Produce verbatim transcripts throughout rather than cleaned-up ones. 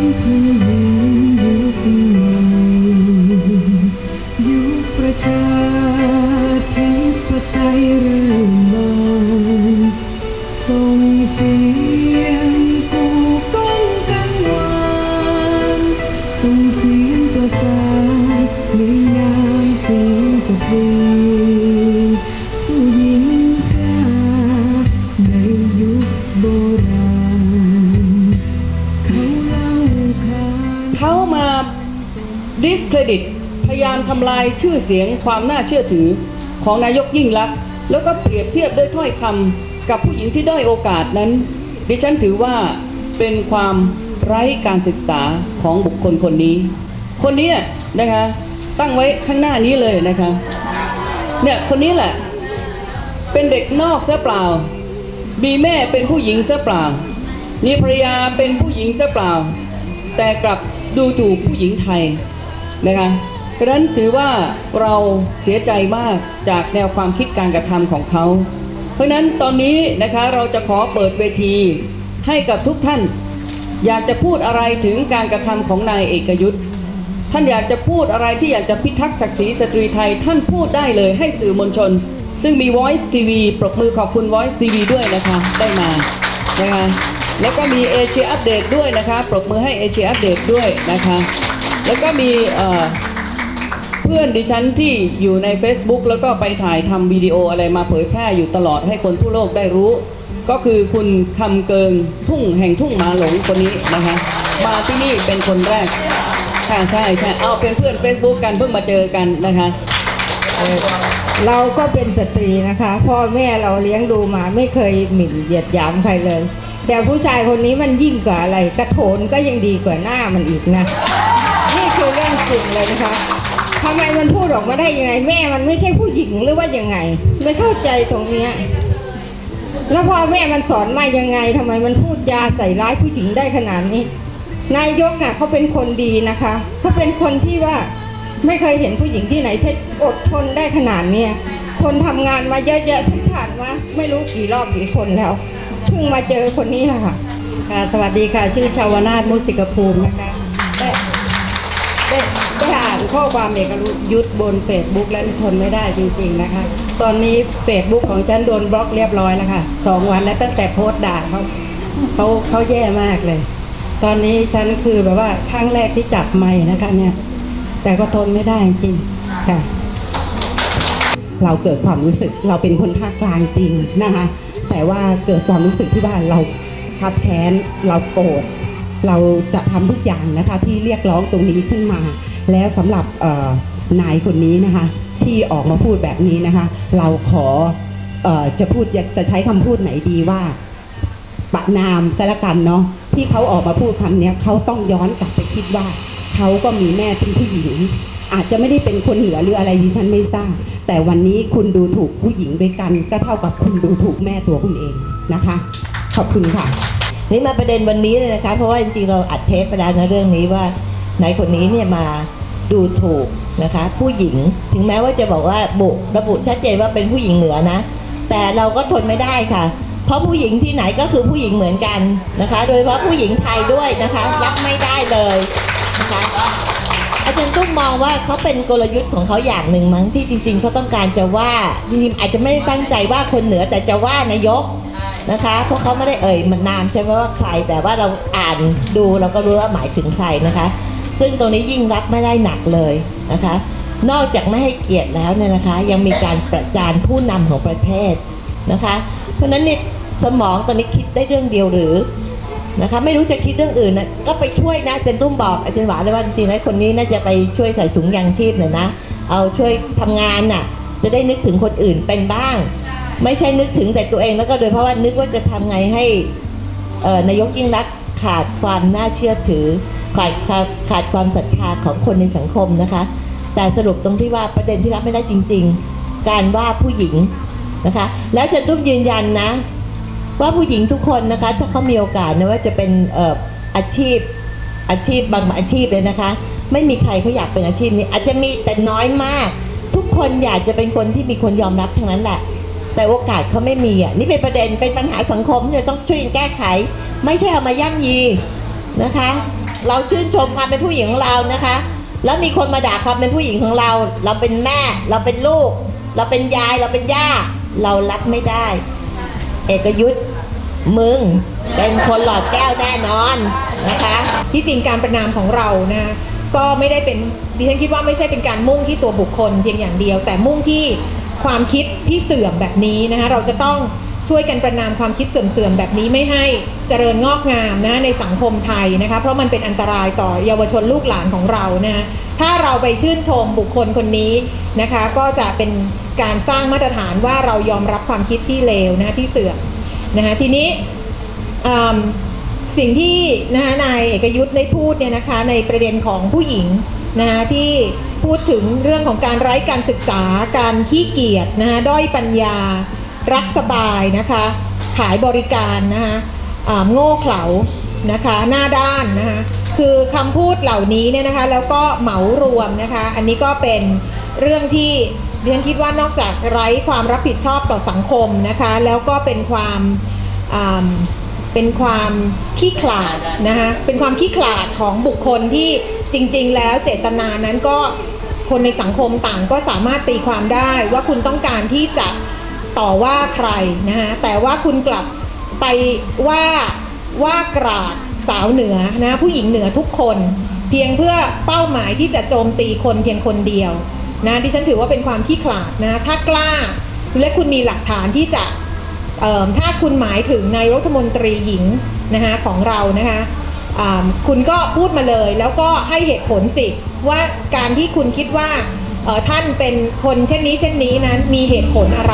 เขามา discredit พยายามทำลายชื่อเสียงความน่าเชื่อถือของนายกยิ่งลักษณ์แล้วก็เปรียบเทียบด้วยถ้อยคำกับผู้หญิงที่ด้อยโอกาสนั้นดิฉันถือว่าเป็นความไร้การศึกษาของบุคคลคนนี้คนนี้นะคะตั้งไว้ข้างหน้านี้เลยนะคะเนี่ยคนนี้แหละเป็นเด็กนอกซะเปล่ามีแม่เป็นผู้หญิงซะเปล่ามีภรรยาเป็นผู้หญิงซะเปล่าแต่กลับดูถูกผู้หญิงไทยนะคะเพราะฉะนั้นถือว่าเราเสียใจมากจากแนวความคิดการกระทำของเขาเพราะฉะนั้นตอนนี้นะคะเราจะขอเปิดเวทีให้กับทุกท่านอยากจะพูดอะไรถึงการกระทำของนายเอกยุทธท่านอยากจะพูดอะไรที่อยากจะพิทักษ์ศักดิ์ศรีสตรีไทยท่านพูดได้เลยให้สื่อมวลชนซึ่งมี Voice ที วี ปรบมือขอบคุณ Voice ที วี ด้วยนะคะได้มานะคะแล้วก็มีเอเชียอัปเดตด้วยนะคะปรบมือให้เอเชียอัปเดตด้วยนะคะแล้วก็มีเอ่อเพื่อนดิฉันที่อยู่ใน Facebook แล้วก็ไปถ่ายทำวิดีโออะไรมาเผยแพร่อยู่ตลอดให้คนทั่วโลกได้รู้ก็คือคุณคำเกิงทุ่งแห่งทุ่งหมาหลงคนนี้นะคะมาที่นี่เป็นคนแรกค่ะใช่ใช่เอาเป็นเพื่อน Facebook กันเพิ่งมาเจอกันนะคะเราก็เป็นสตรีนะคะพ่อแม่เราเลี้ยงดูมาไม่เคยหมิ่นเหยียดหยามใครเลยแต่ผู้ชายคนนี้มันยิ่งกว่าอะไรกระโถนก็ยังดีกว่าหน้ามันอีกนะนี่คือเรื่องจริงเลยนะคะทำไมมันพูดออกมาได้ยังไงแม่มันไม่ใช่ผู้หญิงหรือว่ายังไงไม่เข้าใจตรงนี้แล้วพ่อแม่มันสอนมายังไงทำไมมันพูดยาใส่ร้ายผู้หญิงได้ขนาดนี้นายกน่ะเขาเป็นคนดีนะคะเขาเป็นคนที่ว่าไม่เคยเห็นผู้หญิงที่ไหนที่อดทนได้ขนาดนี้คนทำงานมาเยอะแยะที่ผ่านมาไม่รู้กี่รอบกี่คนแล้วเพิ่งมาเจอคนนี้แหละค่ะค่ะสวัสดีค่ะชื่อชาวนาถมุสิกภูมินะคะได้ได้ได้อ่านข้อความเอกยุทธบนเฟซบุ๊กแล้วทนไม่ได้จริงๆนะคะตอนนี้เฟซบุ๊กของฉันโดนบล็อกเรียบร้อยแล้วค่ะสองวันแล้วตั้งแต่โพสต์ด่าเขาเขาเขาแย่มากเลยตอนนี้ฉันคือแบบว่าครั้งแรกที่จับไมค์นะคะเนี่ยแต่ก็ทนไม่ได้จริงค่ะเราเกิดความรู้สึกเราเป็นคนภาคกลางจริงนะคะแต่ว่าเกิดความรู้สึกที่ว่าเราคับแค้นเราโกรธเราจะทำทุกอย่างนะคะที่เรียกร้องตรงนี้ขึ้นมาแล้วสำหรับนายคนนี้นะคะที่ออกมาพูดแบบนี้นะคะเราขอเอ่อจะพูดจะใช้คำพูดไหนดีว่าประนามแต่ละกันเนาะที่เขาออกมาพูดคำนี้เขาต้องย้อนกลับไปคิดว่าเขาก็มีแม่เป็นผู้หญิงอาจจะไม่ได้เป็นคนเหนือหรืออะไรดิฉันไม่ทราบแต่วันนี้คุณดูถูกผู้หญิงด้วยกันก็เท่ากับคุณดูถูกแม่ตัวคุณเองนะคะขอบคุณค่ะนี่มาประเด็นวันนี้เลยนะคะเพราะว่าจริงๆเราอัดเทปไปแล้วในเรื่องนี้ว่านายคนนี้เนี่ยมาดูถูกนะคะผู้หญิงถึงแม้ว่าจะบอกว่าบุระบุชัดเจนว่าเป็นผู้หญิงเหนือนะแต่เราก็ทนไม่ได้ค่ะเพราะผู้หญิงที่ไหนก็คือผู้หญิงเหมือนกันนะคะโดยเฉพาะผู้หญิงไทยด้วยนะคะรับไม่ได้เลยนะคะอาจารย์ตุ้มมองว่าเขาเป็นกลยุทธ์ของเขาอย่างหนึ่งมั้งที่จริงๆเขาต้องการจะว่าจริงๆอาจจะไม่ได้ตั้งใจว่าคนเหนือแต่จะว่านายกนะคะเพราะเขาไม่ได้เอ่ยมันนามใช่ไหมว่าใครแต่ว่าเราอ่านดูเราก็รู้ว่าหมายถึงใครนะคะซึ่งตรงนี้ยิ่งรับไม่ได้หนักเลยนะคะนอกจากไม่ให้เกียรติแล้วเนี่ยนะคะยังมีการประจานผู้นำของประเทศนะคะเพราะฉะนั้นนี่สมองตอนนี้คิดได้เรื่องเดียวหรือนะคะไม่รู้จะคิดเรื่องอื่นนะก็ไปช่วยนะอาจารย์ตุ้มบอกอาจารย์หวานเลยว่าจริงๆแล้วคนนี้น่าจะไปช่วยใส่ถุงยางชีพหน่อยนะเอาช่วยทำงานน่ะจะได้นึกถึงคนอื่นเป็นบ้างไม่ใช่นึกถึงแต่ตัวเองแล้วก็โดยเพราะว่านึกว่าจะทำไงให้นายกยิ่งลักษณ์ขาดความน่าเชื่อถือขาดขาดขาดความศรัทธาของคนในสังคมนะคะแต่สรุปตรงที่ว่าประเด็นที่รับไม่ได้จริงๆการว่าผู้หญิงนะคะแล้วอาจารย์ตุ้มยืนยันนะว่าผู้หญิงทุกคนนะคะถ้าเขามีโอกาสนะว่าจะเป็นอาชีพอาชีพบางอาชีพเลยนะคะไม่มีใครเขาอยากเป็นอาชีพนี้อาจจะมีแต่น้อยมากทุกคนอยากจะเป็นคนที่มีคนยอมรับทั้งนั้นแหละแต่โอกาสเขาไม่มีอ่ะนี่เป็นประเด็นเป็นปัญหาสังคมที่ต้องช่วยแก้ไขไม่ใช่เอามาย่ำยีนะคะเราชื่นชมความเป็นผู้หญิงของเรานะคะ แล้วมีคนมาด่าความเป็นผู้หญิงของเรา เราเป็นแม่เราเป็นลูก เราเป็นยายเราเป็นย่าเรารับไม่ได้ เอกยุทธมึงเป็นคนหลอดแก้วแน่นอนนะคะที่จริงการประณามของเรานะก็ไม่ได้เป็นดิฉันคิดว่าไม่ใช่เป็นการมุ่งที่ตัวบุคคลเพียงอย่างเดียวแต่มุ่งที่ความคิดที่เสื่อมแบบนี้นะคะเราจะต้องช่วยกันประณามความคิดเสื่อมๆแบบนี้ไม่ให้เจริญงอกงามนะในสังคมไทยนะคะเพราะมันเป็นอันตรายต่อเยาวชนลูกหลานของเรานะถ้าเราไปชื่นชมบุคคลคนนี้นะคะก็จะเป็นการสร้างมาตรฐานว่าเรายอมรับความคิดที่เลวนะที่เสื่อมนะคะทีนี้สิ่งที่นะคะนายเอกยุทธได้พูดเนี่ยนะคะในประเด็นของผู้หญิงนะคะที่พูดถึงเรื่องของการไร้การศึกษาการขี้เกียจนะคะด้อยปัญญารักสบายนะคะขายบริการนะคะโง่เขลานะคะหน้าด้านนะคะคือคำพูดเหล่านี้เนี่ยนะคะแล้วก็เหมารวมนะคะอันนี้ก็เป็นเรื่องที่ดิฉันคิดว่านอกจากไร้ความรับผิดชอบต่อสังคมนะคะแล้วก็เป็นความเป็นความขี้ขลาดนะคะเป็นความขี้ขลาดของบุคคลที่จริงๆแล้วเจตนานั้นก็คนในสังคมต่างก็สามารถตีความได้ว่าคุณต้องการที่จะต่อว่าใครนะคะแต่ว่าคุณกลับไปว่าว่ากราดสาวเหนือนะผู้หญิงเหนือทุกคนเพียงเพื่อเป้าหมายที่จะโจมตีคนเพียงคนเดียวนะดิฉันถือว่าเป็นความขี้ขลาดนะถ้ากล้าและคุณมีหลักฐานที่จะถ้าคุณหมายถึงนายรัฐมนตรีหญิงนะคะของเรานะคะคุณก็พูดมาเลยแล้วก็ให้เหตุผลสิว่าการที่คุณคิดว่าท่านเป็นคนเช่นนี้เช่นนี้นั้นมีเหตุผลอะไร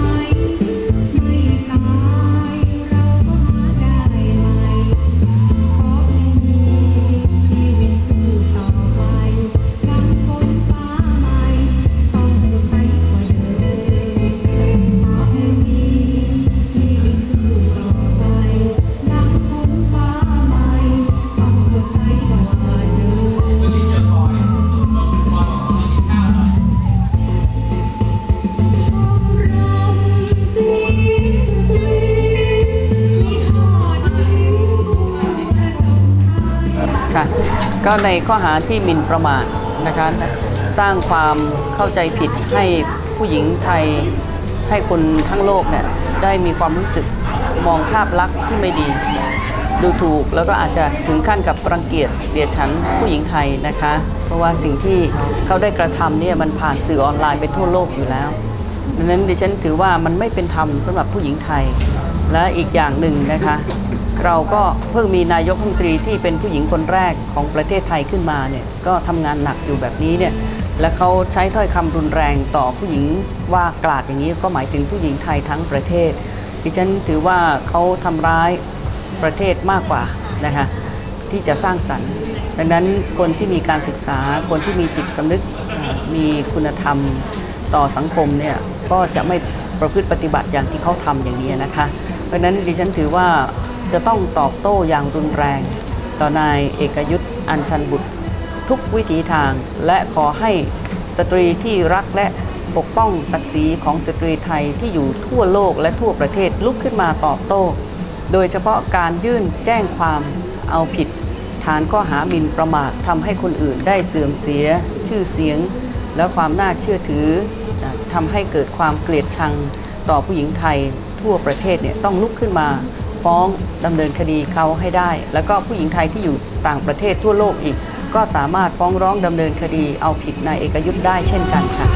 ก็ในข้อหาที่หมิ่นประมาทนะคะสร้างความเข้าใจผิดให้ผู้หญิงไทยให้คนทั้งโลกเนี่ยได้มีความรู้สึกมองภาพลักษณ์ที่ไม่ดีดูถูกแล้วก็อาจจะถึงขั้นกับรังเกียจเกลียดชังผู้หญิงไทยนะคะเพราะว่าสิ่งที่เขาได้กระทำเนี่ยมันผ่านสื่อออนไลน์ไปทั่วโลกอยู่แล้วดังนั้นดิฉันถือว่ามันไม่เป็นธรรมสำหรับผู้หญิงไทยและอีกอย่างหนึ่งนะคะเราก็เพิ่งมีนายกรัฐมนตรีที่เป็นผู้หญิงคนแรกของประเทศไทยขึ้นมาเนี่ยก็ทำงานหนักอยู่แบบนี้เนี่ยและเขาใช้ถ้อยคำรุนแรงต่อผู้หญิงว่ากลาดอย่างนี้ก็หมายถึงผู้หญิงไทยทั้งประเทศดิฉันถือว่าเขาทำร้ายประเทศมากกว่านะคะที่จะสร้างสรรค์ดังนั้นคนที่มีการศึกษาคนที่มีจิตสำนึกมีคุณธรรมต่อสังคมเนี่ยก็จะไม่ประพฤติปฏิบัติอย่างที่เขาทำอย่างนี้นะคะเพราะฉะนั้นดิฉันถือว่าจะต้องตอบโต้อย่างรุนแรงต่อนายเอกยุทธอัญชันบุตรทุกวิถีทางและขอให้สตรีที่รักและปกป้องศักดิ์ศรีของสตรีไทยที่อยู่ทั่วโลกและทั่วประเทศลุกขึ้นมาตอบโต้โดยเฉพาะการยื่นแจ้งความเอาผิดฐานข้อหาหมิ่นประมาททำให้คนอื่นได้เสื่อมเสียชื่อเสียงและความน่าเชื่อถือทำให้เกิดความเกลียดชังต่อผู้หญิงไทยทั่วประเทศเนี่ยต้องลุกขึ้นมาฟ้องดำเนินคดีเขาให้ได้แล้วก็ผู้หญิงไทยที่อยู่ต่างประเทศทั่วโลกอีกก็สามารถฟ้องร้องดำเนินคดีเอาผิดนายเอกยุทธได้เช่นกันค่ะ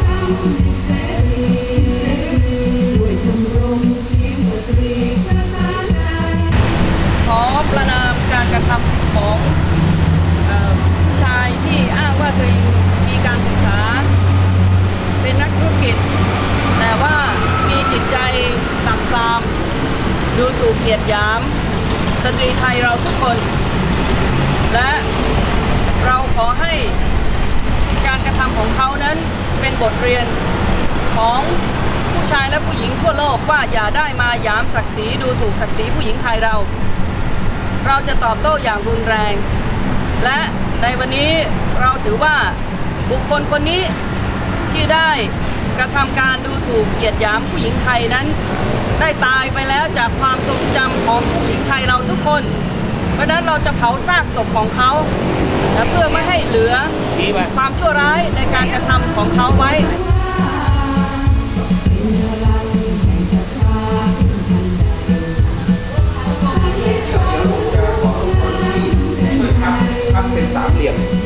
ขอประณามการกระทำของผู้ชายที่อ้างว่าตัวเองมีการศึกษาเป็นนักธุรกิจแต่ว่ามีจิตใจต่ำทรามดูถูกเหยียดหยามสตรีไทยเราทุกคนและเราขอให้การกระทำของเขานั้นเป็นบทเรียนของผู้ชายและผู้หญิงทั่วโลกว่าอย่าได้มาหยามศักดิ์ศรีดูถูกศักดิ์ศรีผู้หญิงไทยเราเราจะตอบโต้อย่างรุนแรงและในวันนี้เราถือว่าบุคคลคนนี้ที่ได้กระทำการดูถูกเหยียดหยามผู้หญิงไทยนั้นได้ตายไปแล้วจากความทรงจำของผู้หญิงไทยเราทุกคนเพราะฉะนั้นเราจะเผาซากศพของเขาและเพื่อไม่ให้เหลือความชั่วร้ายในการกระทำของเขาไว้ช่วยพับพับเป็นสามเหลี่ยม